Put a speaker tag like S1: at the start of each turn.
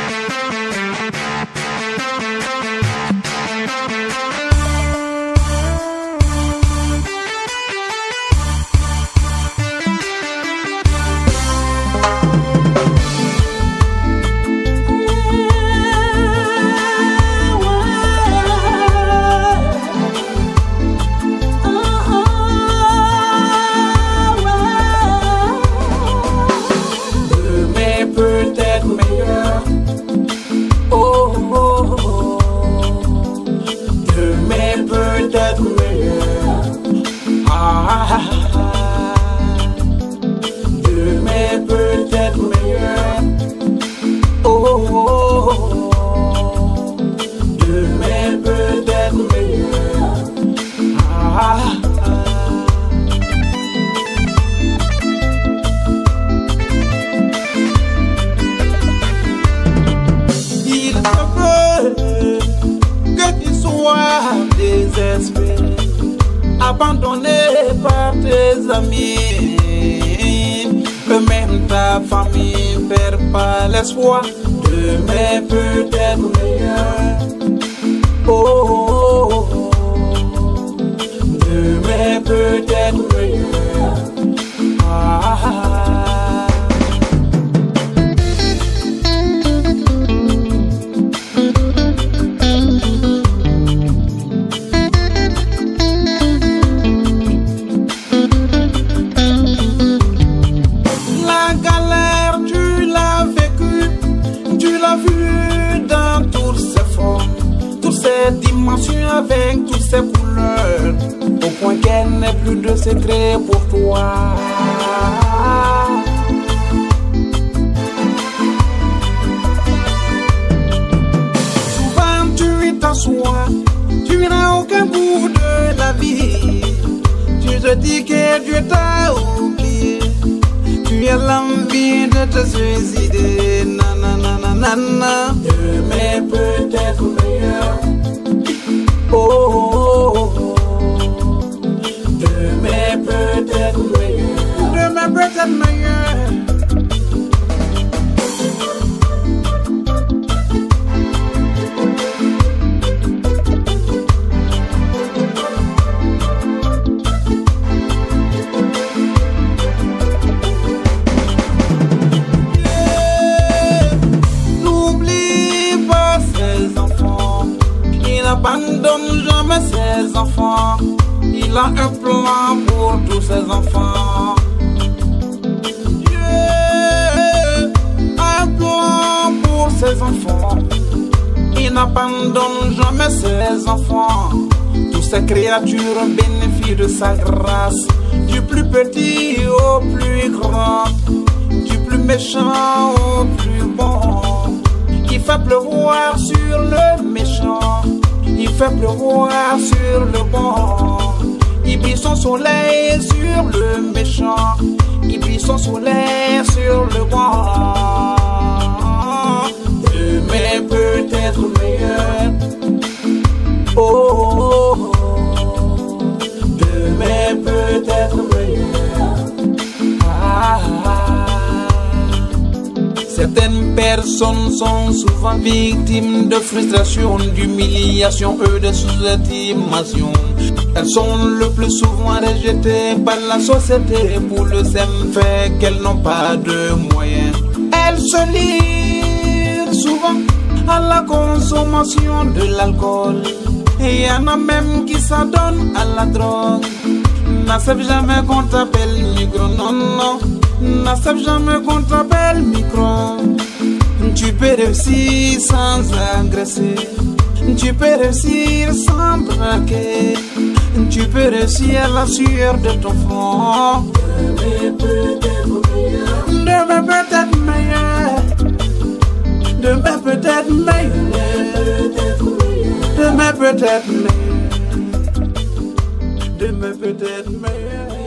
S1: Demain peut-être meilleur. Oh, demain peut-être meilleur. Il se peut que tu sois désespéré, abandonné par tes amis, même ta famille perd pas l'espoir. Demain peut-être meilleur. Oh, demain peut-être meilleur. Avec toutes ces couleurs, au point qu'elle n'est plus de secret pour toi. Souvent tu t'assois, tu n'as aucun goût de la vie. Tu te dis que Dieu t'a oublié, tu as l'envie de te suicider. Nanana, demain peut-être meilleur. Oh, demain peut-être meilleur. Demain peut-être meilleur. N'oublie pas ses enfants, il n'abandonne jamais ses enfants. Il a un plan pour tous ses enfants. Dieu a un plan pour ses enfants. Il n'abandonne jamais ses enfants. Toutes ces créatures bénéficient de sa grâce, du plus petit au plus grand, du plus méchant au plus bon. Il fait pleuvoir sur le méchant, il fait pleuvoir sur le bon. Il brille son soleil sur le méchant, il brille son soleil sur le bon. Demain peut-être meilleur. Oh, demain peut-être meilleur. Certaines personnes sont souvent victimes de frustration, d'humiliation et de sous-estimation. Elles sont le plus souvent rejetées par la société pour le simple fait qu'elles n'ont pas de moyens. Elles se livrent souvent à la consommation de l'alcool. Et y en a même qui s'adonnent à la drogue. N'accepte jamais qu'on t'appelle micro, non, non. N'accepte jamais qu'on t'appelle micro. Tu peux réussir sans agresser, tu peux réussir sans braquer, tu peux réussir à la sueur de ton front. Demain peut-être meilleur. Demain peut-être meilleur. Demain peut-être meilleur. Demain peut-être meilleur. Demain peut-être meilleur.